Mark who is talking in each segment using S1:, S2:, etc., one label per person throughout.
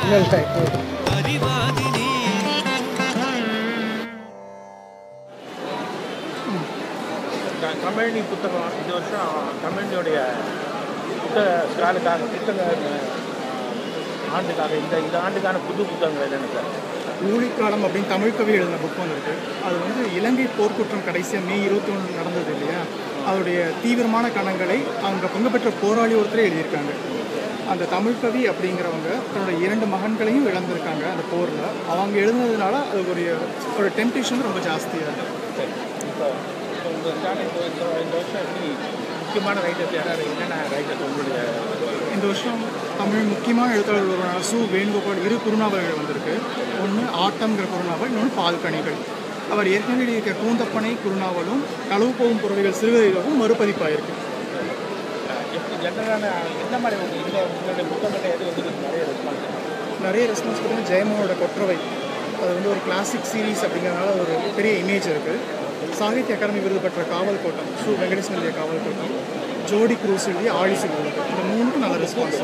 S1: தமிழி புத்தகம் இந்த வருஷம் தமிழினுடைய புத்தக ஸ்டாலுக்காக புத்தக ஆண்டுக்காக இந்த ஆண்டுக்கான புது புத்தகங்கள் என்னென்ன சார்?
S2: ஊழிக்காலம் அப்படின்னு தமிழ் கவி எழுதின புக் வந்துருக்கு. அது வந்து இலங்கை போர்க்குற்றம் கடைசியாக மே 21 நடந்தது இல்லையா, அதோடைய தீவிரமான கணங்களை அவங்க பங்கு பெற்ற போராளி ஒருத்தரே எழுதியிருக்காங்க. அந்த தமிழ் கவி அப்படிங்கிறவங்க தன்னோட 2 மகன்களையும் இழந்திருக்காங்க அந்த போரில். அவங்க எழுதுனதுனால அது ஒரு டெம்ப்டேஷன் ரொம்ப ஜாஸ்தியாக இருக்குது.
S1: இப்போ உங்கள் ஸ்டாலின் இந்த வருஷம் எப்படி முக்கியமான ரைட்டர்ஸ் யாராவது என்னென்ன ரைட்டர்ஸ் உங்களுடைய
S2: இந்த வருஷம் தமிழ் முக்கியமான எழுத்தாளர் ஒருவரான சு வேணுகோபால் 2 குறுநாவல்கள் வந்திருக்கு. ஒன்று ஆட்டம்ங்கிற குறுநாவல், இன்னொன்று பால்கனிகள். அவர் ஏற்கனவே எழுதியிருக்க கூந்தப்பனை குறுநாவலும் களவு போகும் புறவைகள் சிறுகதைகளும் மறுபதிப்பாயிருக்கு.
S1: எப்படி ஜென்ரலான எந்த மாதிரி உங்களுடைய புத்தகங்கள் எது வந்து
S2: நிறைய ரெஸ்பான்ஸ் பார்த்தீங்கன்னா ஜெயமோனோட கொற்றவை அது வந்து ஒரு கிளாசிக் சீரீஸ் அப்படிங்கிறதுனால ஒரு பெரிய இமேஜ் இருக்குது. சாகித்ய அகாடமி விருது பெற்ற காவல் கோட்டம், சு வெங்கடேசன் எழுதிய காவல் கோட்டம், ஜோடி க்ரூஸ் எழுதிய ஆழிசி உள்ளது. இந்த 3க்கும் நல்ல ரெஸ்பான்ஸ்.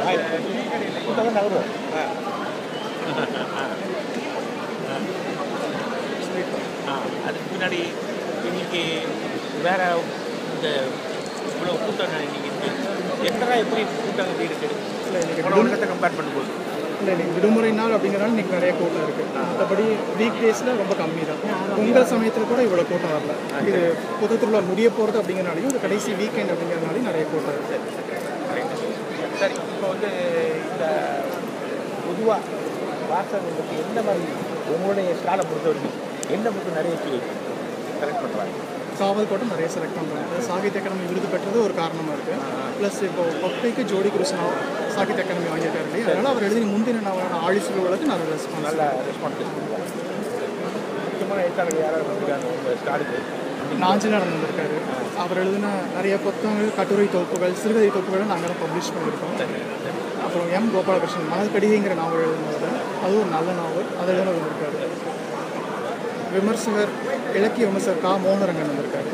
S1: அதுக்கு முன்னாடி இன்னைக்கு வேற இந்த இவ்வளோ கூட்டம் எத்தனை எப்படி கூட்டம் இருக்குது? இல்லை இன்னைக்கு கம்பேர் பண்ணும்போது
S2: இல்லை இன்னைக்கு விடுமுறை நாள் அப்படிங்கிறனால இன்றைக்கி நிறைய கூட்டம் இருக்குது. மற்றபடி வீக் டேஸில் ரொம்ப கம்மி தான். பொங்கல் சமயத்தில் கூட இவ்வளோ கூட்டம் வரல. இது பொது திருவிழா முடிய போகிறது அப்படிங்கிறனாலையும் இது கடைசி வீக்கெண்ட் அப்படிங்கிறனாலையும் நிறைய கூட்டம் இருக்குது.
S1: சரி, இப்போ வந்து இந்த பொதுவாக வாசகங்களுக்கு எந்த மாதிரி உங்களுடைய ஸ்டாலை பொறுத்த வரைக்கும் எந்த புக்கு நிறைய செலக்ட் பண்ணுறாங்க?
S2: காவல் கோட்டம் நிறைய செலக்ட் பண்ணுறாங்க. சாகித்ய அகாடமி விருது பெற்றது ஒரு காரணமாக இருக்குது. ப்ளஸ் இப்போ பப்ளிக்கு ஜோடி கிருஷ்ணா சாகித்ய அகாடமி வாங்கியிருக்காரு இல்லையா, அதனால் அவர் எழுதி முந்தின நாவலான ஆழிசுகளுக்கு நல்ல ரெஸ்பான்ஸ்.
S1: நல்ல ரெஸ்பான்ஸ். முக்கியமான எழுத்தாளர்கள் யாராவது வந்திருக்காங்க உங்கள் ஸ்டாலுக்கு?
S2: நாஞ்சிநாதன் வந்திருக்காரு. அவர் எழுதின நிறைய புத்தகங்கள், கட்டுரை தொகுப்புகள், சிறுகதை தொகுப்புகளை நாங்கள் தான் பப்ளிஷ் பண்ணியிருக்கோம். அப்புறம் எம் கோபாலகிருஷ்ணன் மணல் கடிகைங்கிற நாவல் எழுதினவர், அது ஒரு நல்ல நாவல், அதை எழுதின வந்திருக்காரு. விமர்சகர் இலக்கிய விமர்சகர் கா மோகனரங்கன் வந்திருக்காரு.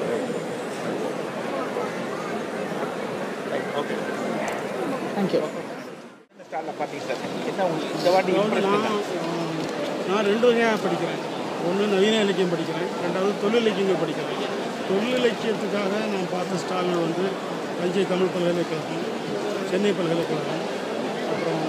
S2: தேங்க்யூ.
S3: நான் 2 வகையாக படிக்கிறேன். ஒன்று நவீன இலக்கியம் படிக்கிறேன், 2வது தொழில் இலக்கியங்கள் படிக்கிறேன். தொழில் இலக்கியத்துக்காக நான் பார்த்த ஸ்டால்கள் வந்து தஞ்சை தமிழ் பல்கலைக்கழகம், சென்னை பல்கலைக்கழகம், அப்புறம்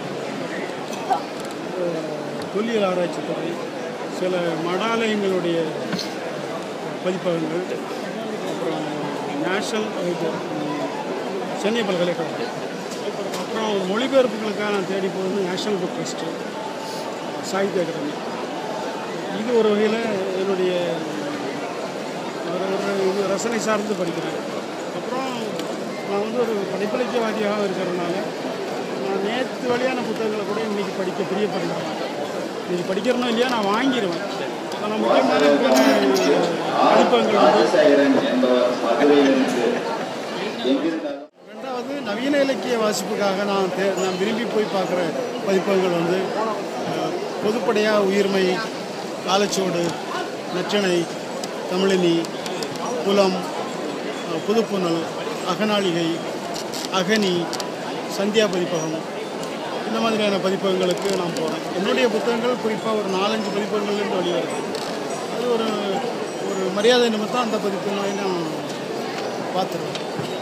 S3: தொல்லியல் ஆராய்ச்சித்துறை, சில மடாலயங்களுடைய பதிப்பகங்கள், அப்புறம் நேஷனல் சென்னை பல்கலைக்கழகம், அப்புறம் மொழிபெயர்ப்புகளுக்காக நான் தேடி போகிறது national book trust, Sahitya Akademi. இது ஒரு வகையில் என்னுடைய ஒரு ரசனை சார்ந்து படிக்கிறேன். அப்புறம் நான் வந்து ஒரு படைப்பிலக்கியவாதியாக இருக்கிறதுனால நான் நேற்று வழியான புத்தகங்களை கூட இன்றைக்கி படிக்க பிரியப்படுறேன். இன்றைக்கி படிக்கிறனோ இல்லையா நான் வாங்கிடுவேன். ஆனால் முக்கியமான பதிப்பகங்கள் ரெண்டாவது நவீன இலக்கிய வாசிப்புக்காக நான் விரும்பி போய் பார்க்குற பதிப்பகங்கள் வந்து பொதுப்படையாக உயிர்மை, காலச்சோடு, நற்றிணை, தமிழினி, புலம், புதுப்புணல், அகநாளிகை, அகனி, சந்தியா பதிப்பகம், இந்த மாதிரியான பதிப்பகங்களுக்கு நான் போகிறேன். என்னுடைய புத்தகங்கள் குறிப்பாக ஒரு 4-5 பதிப்பகங்கள்லேருந்து வெளிவருது. அது ஒரு மரியாதை நிமித்தம் அந்த பதிப்பகங்களை நான் பார்த்துருவேன்.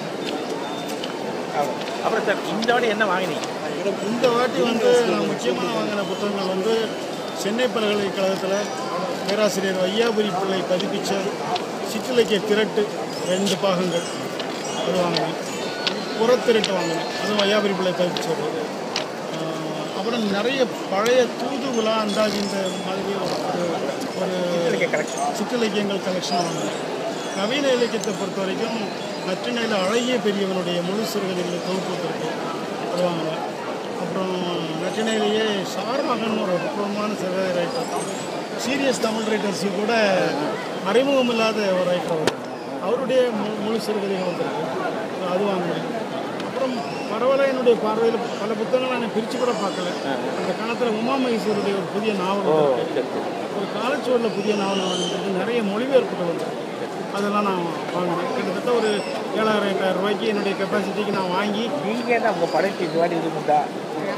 S1: அப்புறம் சார் இந்த வாட்டி என்ன வாங்கினீங்க?
S3: இந்த வாட்டி வந்து நான் முக்கியமாக வாங்கின புத்தகங்கள் வந்து சென்னை பல்கலைக்கழகத்தில் பேராசிரியர் வையாபுரி பிள்ளை பதிப்பித்த சிற்றிலக்கிய திரட்டு 2 பாகங்கள் அது வாங்கினேன். புறத்திரட்டு வாங்கினேன், அதுவும் வையாபுரி பிள்ளை பதிப்பிச்சது. அப்புறம் நிறைய பழைய தூதுகுலா அந்தாதி இந்த மாதிரி ஒரு சிற்றிலக்கியங்கள் கலெக்ஷன் வாங்கினேன். நவீன இலக்கியத்தை பொறுத்த வரைக்கும் நற்றிணையில் அழகிய பெரியவனுடைய முழு சிறுகதைகளை தொகுப்பு இருக்கு, அது வாங்கினேன். அப்புறம் நற்றிணையிலேயே சார்மகன் ஒரு அற்புதமான சிறுகதை ரைட்டர், சீரியஸ் தமிழ் ரைட்டர்ஸு கூட அறிமுகம் இல்லாத ஒரு ரைட்டர் அவருடைய முழு சிறுகதைகள் வந்துருக்கு, அது வாங்கினேன். அப்புறம் பரவாயில்ல, என்னுடைய பார்வையில் பல புத்தகங்கள் நான் பிரித்து கூட பார்க்கல. அந்த காலத்தில் உமா மகேஸ்வருடைய ஒரு புதிய நாவல், ஒரு காலச்சுவரில் புதிய நாவல் வந்துருக்கு, நிறைய மொழிபெயர்ப்புகள் வந்து அதெல்லாம் நான் வாங்கினேன். கிட்டத்தட்ட ஒரு 7,000-8,000 ரூபாய்க்கு என்னுடைய கெப்பாசிட்டிக்கு நான் வாங்கி.
S1: நீங்கள் தான் உங்கள் படைப்பு இது மாதிரி இது உண்டா?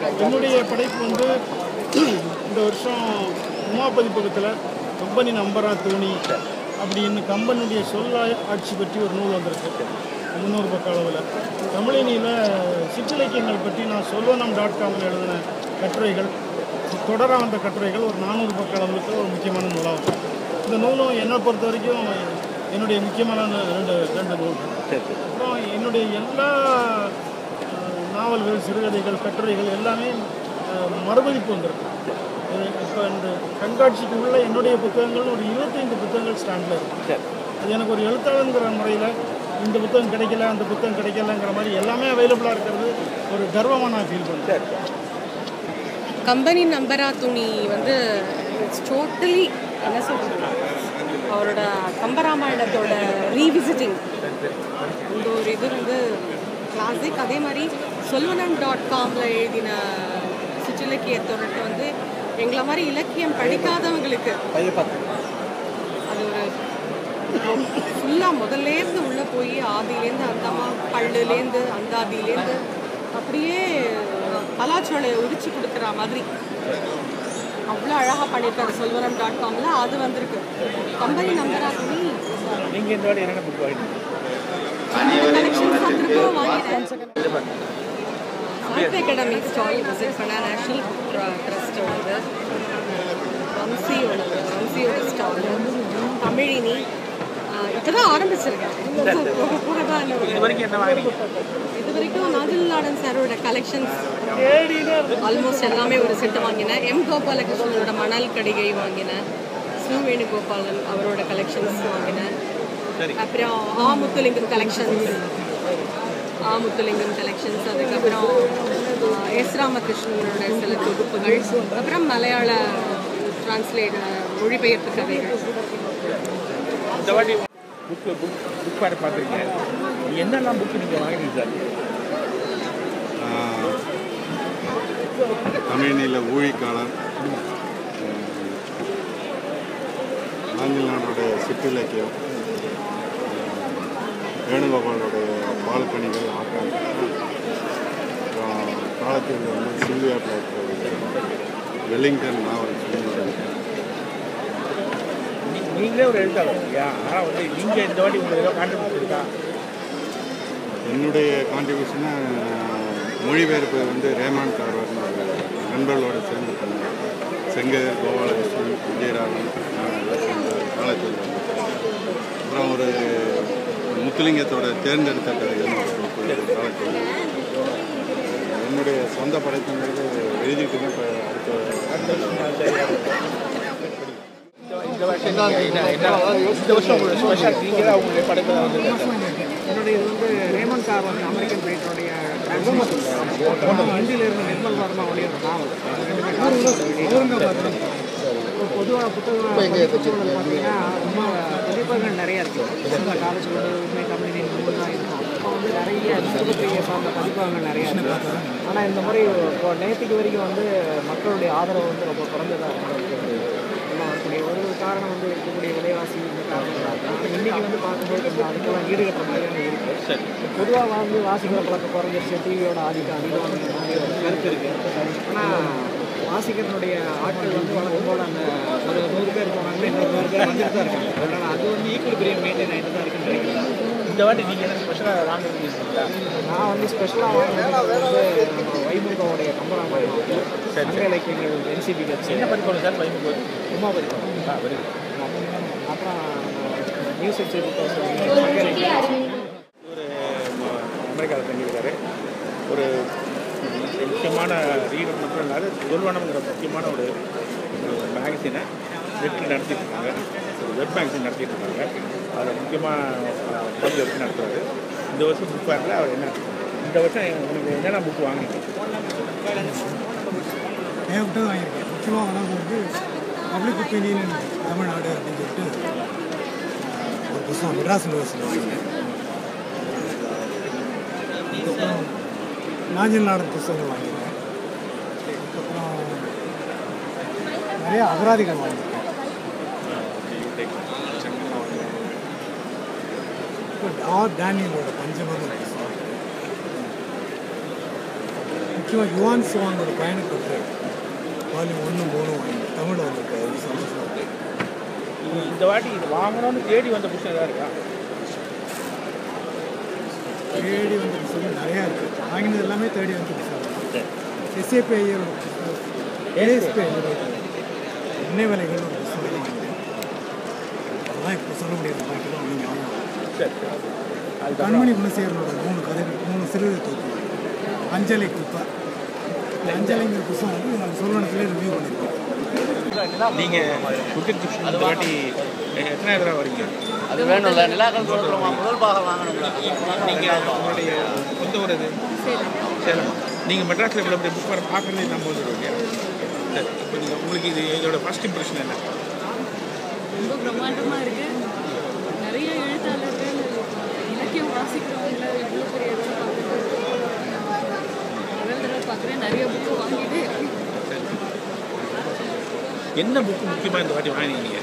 S3: என்னுடைய படைப்பு வந்து இந்த வருஷம் உமா பதிப்பகத்தில் கம்பெனி நம்பரா தோணி அப்படின்னு கம்பெனியுடைய சொல்ல ஆட்சி பற்றி ஒரு நூல் வந்திருக்கு 300 பக்க அளவில். தமிழினியில் சிற்றிலக்கியங்கள் பற்றி நான் சொல்வனம்.comல எழுதின கட்டுரைகள் தொடராக வந்த கட்டுரைகள் ஒரு 400 பக்க அளவுக்கு ஒரு முக்கியமான நூலாகும். இந்த நூலும் என்னை பொறுத்த வரைக்கும் என்னுடைய முக்கியமான ரெண்டு நூல். அப்புறம் என்னுடைய எல்லா நாவல்கள், சிறுகதைகள், கட்டுரைகள் எல்லாமே மறுபதிப்பு வந்திருக்கு. இப்போ இந்த கண்காட்சிக்கு உள்ள என்னுடைய புத்தகங்கள் ஒரு 25 புத்தகங்கள் ஸ்டாண்டில் இருக்குது. அது எனக்கு ஒரு எழுத்தாளங்கிற முறையில் இந்த புத்தகம் கிடைக்கல, அந்த புத்தகம் கிடைக்கலங்கிற மாதிரி எல்லாமே அவைலபிளாக இருக்கிறது ஒரு கர்வமாக நான் ஃபீல் பண்ணுறேன்.
S4: கம்பெனி நம்பரா துணி வந்து இட்ஸ் டோட்டலி என்ன சொல்கிறது, அவரோட கம்பராமாயணத்தோட ரீவிசிட்டிங் இந்த ஒரு இது வந்து கிளாசிக். அதே மாதிரி சொல்வனம்.comல எழுதின சிற்றிலக்கியத்தோட வந்து எங்களை மாதிரி இலக்கியம் படிக்காதவங்களுக்கு அது ஒரு ஃபுல்லாக முதல்லேருந்து உள்ளே போய் ஆதியிலேருந்து அந்தமா, பல்லுலேருந்து அந்தாதியிலேருந்து அப்படியே கலாச்சோலையை உரிச்சு கொடுக்குற மாதிரி அவ்வளோ அழகாக பண்ணியிருக்காரு சொல்வனம்.comல. அது வந்திருக்கு. கம்பெனி நம்பரா துணி
S1: நீங்கள் இந்த வாட்டி என்னென்ன புக் வாங்கினீங்க?
S4: கலெக்ஷன்ஸ் வந்திருக்கோம் வாங்கினேன். ஆர்ட் அகாடமி ஸ்டால் விசிட் பண்ண நேஷனல் ட்ரஸ்ட்டோட வம்சியோட ஸ்டால் தமிழினி இப்போ தான் ஆரம்பிச்சிருக்கேன்.
S1: இது வரைக்கும் என்ன வாங்கினீங்க?
S4: இது வரைக்கும் நாஜில் நாடன் சாரோட கலெக்ஷன்ஸ் ஆல்மோஸ்ட் எல்லாமே ஒரு செட்டு வாங்கினேன். எம் கோபாலகிருஷ்ணனோட மணல் கடிகை வாங்கினேன். சு வேணுகோபாலன் அவரோட கலெக்ஷன்ஸ் வாங்கினேன். அப்புறம் முத்துலிங்கம் கலெக்ஷன்ஸ், அதுக்கப்புறம் எஸ் ராமகிருஷ்ணனோட சில தொகுப்புகள், அப்புறம் மலையாள டிரான்ஸ்லேட் மொழிபெயர்ப்பு கதைகள்.
S1: இந்த வாட்டி புக் பேர் பார்த்துருக்கீங்க, என்னெல்லாம் புக்கு நீங்கள் வாங்கினீங்க சார்?
S5: தமிழினில் ஊழிக்காளர், நாஞ்சில் சிற்றிலக்கியம், வேணுகோபாலோடைய பால்கனிகள், ஆட்டம், அப்புறம் காலத்தில் வந்து சில்வியா பிளாக், வெல்லிங்டன் நாவல்.
S1: நீங்களே ஒரு எழுத்தாளர் இல்லையா? ஆனால் வந்து நீங்கள் இந்த வாட்டி உங்களுக்கு ஏதோ கான்ட்ரிபியூஷன் இருக்கா?
S5: என்னுடைய கான்ட்ரிபியூஷனை மொழிபெயர்ப்பு வந்து ரேமான் கார்வர்னு ஒரு நண்பர்களோடு சேர்ந்து பண்ணேன். செங்கர், கோபாலகிருஷ்ணன், விஜயராமன் எல்லாம் சேர்ந்து காலத்தில். அப்புறம் ஒரு முத்துலிங்கத்தோட தேர்ந்தெடுத்த கதைகள் காலத்தில். என்னுடைய சொந்த படைப்புங்கிறது எழுதிட்டு தான் இப்போ
S1: இந்த வருஷம் உங்களோட ஸ்பெஷல் நீங்கள் தான் உங்களுடைய படைப்பை வந்து
S2: என்னுடைய இது வந்து ரேமன் கார்வன் அமெரிக்கன் ரைட்டருடைய ஹிந்தியிலிருந்து நிர்மல் வர்மாவுடைய ஒரு நாவல். பொதுவாக புத்தகம் பார்த்தீங்கன்னா ரொம்ப பதிப்பகங்கள் நிறையா இருக்குது. இந்த காலேஜில் உண்மை தமிழின் நூல் தான் இருக்கும். அப்போ வந்து நிறைய சிறுபத்திரிகை சார்ந்த பதிப்பகங்கள் நிறையா இருக்குது. ஆனால் இந்த முறை இப்போ நேற்றுக்கு வரைக்கும் வந்து மக்களுடைய ஆதரவு வந்து ரொம்ப குறைஞ்சதாக இருக்குது. வரக்கூடிய ஒரு காரணம் வந்து இருக்கக்கூடிய விலைவாசி இந்த காரணங்களாக இருக்கும். இன்றைக்கி வந்து பார்க்கும்போது கொஞ்சம் அதுக்கெல்லாம் ஈடுகட்டுற மாதிரியான இருக்குது. பொதுவாக வந்து வாசிக்கிற பழக்கம் குறைஞ்சிருச்சு, டிவியோட ஆதிக்கம் அதிகமான மாதிரி ஒரு கருத்து இருக்குது. ஆனால் வாசிக்கிறனுடைய ஆட்கள் வந்து வழக்கம் போல் அந்த ஒரு 100 பேர் போனாங்கன்னா இன்னொரு 100 பேர் வந்துட்டு தான் இருக்காங்க. அதனால் அது வந்து ஈக்குவல் பிரியம் மெயின்டைன் ஆகிட்டு தான் இருக்குன்னு நினைக்கிறேன்.
S1: இந்த வாட்டி நீங்கள் என்ன ஸ்பெஷலாக வாங்கினீங்களா?
S2: நான் வந்து ஸ்பெஷலாக வாங்கினது வந்து நம்ம வைமுகோடைய கம்பராமாயணம், சங்க இலக்கியங்கள், NCB கட்சி.
S1: என்ன படிக்கணும் சார்? வைமுகோ
S2: உமா படிக்கணும்.
S1: வருது.
S2: அப்புறம் மியூசிக் ஒரு
S1: அமெரிக்காவில் தங்கியிருக்காரு. ஒரு முக்கியமான ரீடர் மட்டும் இல்லாத சொல்வனம்ங்கிற முக்கியமான ஒரு மேகசினை நெட்டில் நடத்திட்டு இருக்காங்க. ஒரு வெப் மேகசின் நடத்திட்டு இருக்காங்க. அதில் முக்கியமாக பங்கு எடுத்து நடத்துவார். இந்த வருஷம் புக் ஃபேரில் அவர் என்ன, இந்த வருஷம் உங்களுக்கு என்னென்ன புக்கு வாங்கினீங்க?
S6: ஏகப்பட்டது வாங்கியிருக்கேன். முக்கியமாக வந்து பப்ளிக் ஒப்பீனியன் தமிழ்நாடு அப்படின்னு சொல்லிட்டு ஒரு புத்தகம் மெட்ராஸ் யூனிவர்சிட்டி வாங்கினேன். அதுக்கப்புறம் நாஞ்சில் நாடன் புத்தகங்கள் வாங்கியிருக்கேன். அதுக்கப்புறம் நிறைய அகராதிகள் வாங்கியிருக்கேன். டேனியலோட பஞ்சமர்னு புத்தகம். முக்கியமாக யுவான் சுவானோட பயணக்கட்டு வால்யூம் 1, 3 வாங்கி தமிழில் வந்திருக்கு. அது சந்தோஷமாக இருக்குது.
S1: இந்த வாட்டி இது வாங்கணும்னு தேடி வந்த புத்தகம் எதாவது இருக்கா?
S6: தேடி வந்த புத்தகம் நிறையா இருக்குது. வாங்கினது எல்லாமே தேடி வந்த புத்தகம். எஸ்ஏபி ஐயர் ஏஎஸ்பி ஐயர் நினைவலைகள் ஒரு புத்தகம் வாங்கினேன். அதெல்லாம் இப்போ சொல்ல முடியாது. பாக்கிலாம் ஒன்றும் ஞாபகம். கண்மணி குணசேகரனோட 3 கதைகள், 3 சிறுகதை தொகுப்பு. அஞ்சலை குப்பை. இந்த அஞ்சலைங்கிற புத்தகம் வந்து நாங்கள் சொல்வனத்திலே ரிவ்யூ பண்ணியிருக்கோம்.
S1: நீங்கள் குட்டி கிருஷ்ணன் இந்த வாட்டி எத்தனை தடவை வரீங்க?
S7: அது வேணும்ல, நிலாக்கள் முதல் பாகம் வாங்கணும்ல.
S1: நீங்கள் உங்களுடைய சொந்த ஊர் இது சேலம். நீங்கள் மெட்ராஸில் இவ்வளோ பெரிய புக் வர பார்க்குறதே நம்ம வந்துடுவோம் இல்லையா? சரி, இப்போ நீங்கள் உங்களுக்கு இது இதோட ஃபஸ்ட் இம்ப்ரெஷன் என்ன?
S8: ரொம்ப பிரம்மாண்டமாக இருக்குது. நிறைய எழுத்தாளர்கள் இலக்கியம் வாசிக்கிறவங்கள இவ்வளோ பெரிய இடத்துல முதல் தடவை பார்க்குறேன். நிறைய புக்கு வாங்கிட்டே இருக்கு.
S1: என்ன புக்கு முக்கியமாக இந்த வாட்டி வாங்கினீங்க?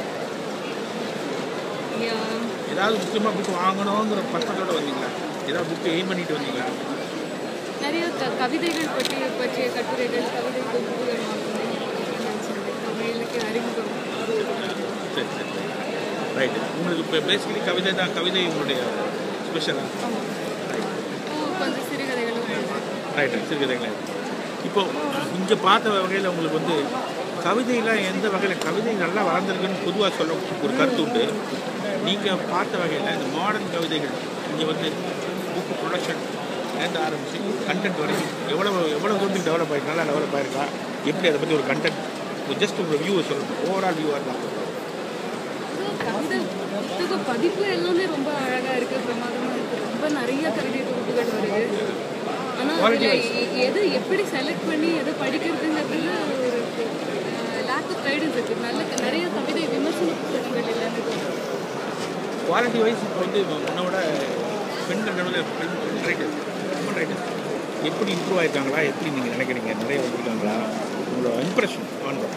S1: ஏதாவது முக்கியமாக புக்கு வாங்கணுங்கிற பக்கத்தோடு வந்தீங்களா? ஏதாவது புக்கு எய்ம் பண்ணிட்டு வந்தீங்களா?
S8: நிறைய கவிதைகள் பற்றிய கட்டுரைகள், கவிதை தொகுப்புகள் வாங்கணும். தமிழ் இலக்கிய அறிமுகம்.
S1: சரி சரி ரைட்டு. உங்களுக்கு இப்போ பேசிக்கலி கவிதை தான், கவிதை உங்களுடைய ஸ்பெஷலாக?
S8: கொஞ்சம் சிறுகதைகளும்
S1: ரைட்டு, சிறுகதைகள். இப்போது இங்கே பார்த்த வகையில் உங்களுக்கு வந்து கவிதையெல்லாம் எந்த வகையில் கவிதை நல்லா வளர்ந்துருக்குன்னு பொதுவாக சொல்ல ஒரு கருத்து உண்டு. நீங்கள் பார்த்த வகையில் இந்த மாடர்ன் கவிதைகள் இங்கே வந்து புக்கு ப்ரொடக்ஷன் ஏந்த ஆரம்பிச்சு கண்டென்ட் வரைக்கும் எவ்வளோ தூரத்துக்கு டெவலப் ஆகிருக்கு, நல்லா டெவலப் ஆகிருக்கா, எப்படி அதை பற்றி ஒரு கண்டென்ட் ஜஸ்ட் ஒரு வியூவை சொல்லணும், ஓவரால் வியூவாக இருக்கலாம்.
S8: கவிதை புத்தக பதிப்பு எல்லாமே ரொம்ப அழகாக இருக்குது, பிரமாதமாக இருக்குது. ரொம்ப நிறைய கவிதை தொகுப்புகள் வருது. ஆனால் எது எப்படி செலக்ட் பண்ணி எதை படிக்கிறதுங்கிறதுல ஒரு லேக் ஆஃப் கைடன்ஸ் இருக்குது. நிறைய கவிதை விமர்சன புத்தகங்கள் எல்லாமே
S1: குவாலிட்டி வைஸ் இப்போ வந்து உன்னோட பெண்கள் நடுவில் ரைட்டர்ஸ் எப்படி இம்ப்ரூவ் ஆகிருக்காங்களா, எப்படி நீங்கள் நினைக்கிறீங்க? நிறைய வந்திருக்காங்களா? உங்களோட இம்ப்ரெஷன் ஆன்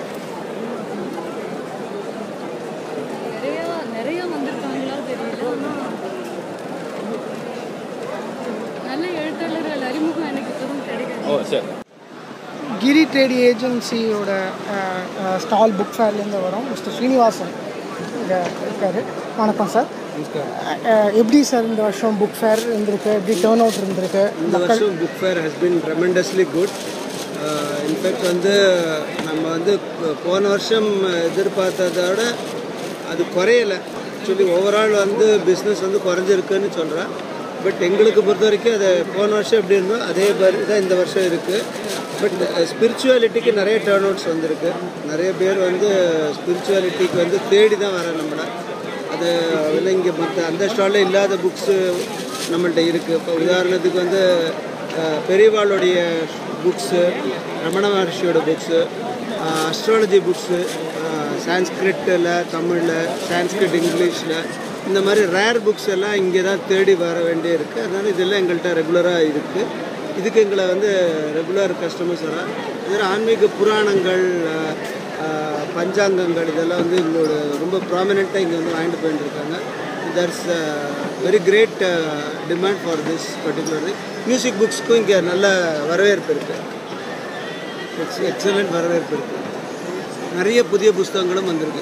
S8: நிறைய வந்திருக்காங்களா தெரியல. ஆனால் நல்ல எழுத்தாளர்கள் அறிமுகம் எனக்கு இப்போதும் கிடைக்காது.
S1: ஓ சரி.
S2: கிரி ட்ரேடி ஏஜென்சியோட ஸ்டால் புக் ஃபேர்லேருந்து வரோம். மிஸ்டர் ஸ்ரீனிவாசன் இங்கே இருக்கார். வணக்கம் சார். எப்படி சார் இந்த வருஷம் புக் ஃபேர் இருந்திருக்கு? எப்படி டேர்ன் அவுட் இருந்திருக்கு?
S9: இந்த வருஷம் book fair has been tremendously good. In fact வந்து நம்ம வந்து போன வருஷம் எதிர்பார்த்ததோட அது குறையலை. ஆக்சுவலி ஓவரால் வந்து பிஸ்னஸ் வந்து குறைஞ்சிருக்குன்னு சொல்கிறேன். பட் எங்களுக்கு பொறுத்த வரைக்கும் அது போன வருஷம் எப்படி இருந்தோ அதே மாதிரி தான் இந்த வருஷம் இருக்குது. பட் ஸ்பிரிச்சுவாலிட்டிக்கு நிறைய டேர்ன் அவுட்ஸ் வந்திருக்கு. நிறைய பேர் வந்து ஸ்பிரிச்சுவாலிட்டிக்கு வந்து தேடி தான் வர நம்மளை. அது அதில் இங்கே மற்ற அந்த ஸ்டாலில் இல்லாத புக்ஸு நம்மள்கிட்ட இருக்குது. இப்போ உதாரணத்துக்கு வந்து பெரியவாளுடைய புக்ஸு, ரமண மகர்ஷியோட புக்ஸு, அஸ்ட்ராலஜி புக்ஸு, சான்ஸ்கிரிட்டில், தமிழில், சான்ஸ்கிரிட் இங்கிலீஷில், இந்த மாதிரி ரேர் புக்ஸ் எல்லாம் இங்கே தான் தேடி வர வேண்டிய இருக்குது. அதனால் இதெல்லாம் எங்கள்கிட்ட ரெகுலராக இருக்குது. இதுக்கு எங்களை வந்து ரெகுலர் கஸ்டமர்ஸ் வர இதில் ஆன்மீக புராணங்கள், பஞ்சாங்கங்கள் இதெல்லாம் வந்து எங்களோட ரொம்ப ப்ராமினெண்ட்டாக இங்கே வந்து வாங்கிட்டு போயிட்டுருக்காங்க. That's very great demand for this particularly. Music புக்ஸ்க்கும் இங்கே நல்ல வரவேற்பு இருக்குது. எக்ஸலண்ட் வரவேற்பு இருக்குது. நிறைய புதிய புஸ்தகங்களும் வந்திருக்கு.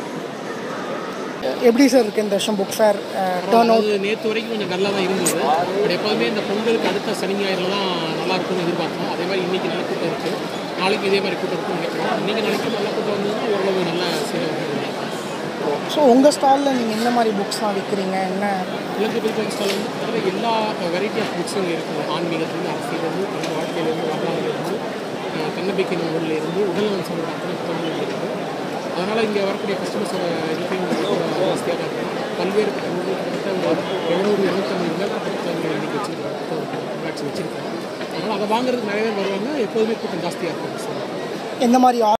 S2: எப்படி சார் இருக்குது இந்த வருஷம் புக் ஃபேர் டேர்ன் அவுட்?
S10: நேற்று வரைக்கும் கொஞ்சம் நல்லா தான் இருந்தது. பட் எப்போதுமே இந்த பொங்கலுக்கு அடுத்த சனி ஞாயிறுலாம் நல்லா இருக்கும்னு எதிர்பார்த்தோம். அதே மாதிரி இன்றைக்கி நல்ல கூட்டம் இருக்குது. நாளைக்கு இதே மாதிரி கூட்டம் இருக்குன்னு நினைக்கிறோம். இன்றைக்கி நாளைக்கு நல்ல கூட்டம் வந்ததுன்னா ஓரளவு நல்ல சேவை.
S2: ஸோ உங்கள் ஸ்டாலில் நீங்கள் என்ன மாதிரி புக்ஸ்லாம் விற்கிறீங்க? என்ன
S10: இலக்கிய பதிப்பக ஸ்டால் வந்து எல்லா வெரைட்டி ஆஃப் புக்ஸும் இருக்குது. ஆன்மீகத்துலேருந்து, அரசியலேருந்து, நம்ம வாழ்க்கையிலேருந்து, வரலாறுலேருந்து, தன்னம்பிக்கை நூல்லேருந்து, உடல்நலம் சம்பந்த அத்தனை புத்தகங்கள் இருக்குது. அதனால் இங்கே வரக்கூடிய கஸ்டமர்ஸோட எண்ணிக்கையும் ஜாஸ்தியாக தான் இருக்குது. பல்வேறு கிட்டத்தட்ட ஒரு 700-750 மேற்பட்ட புத்தகங்கள் இன்றைக்கி வச்சுருக்காங்க. அதனால் அதை வாங்குறதுக்கு நிறைய பேர் வருவாங்க. எப்போதுமே கூட்டம் ஜாஸ்தியாக இருக்கும்.
S2: எந்த மாதிரி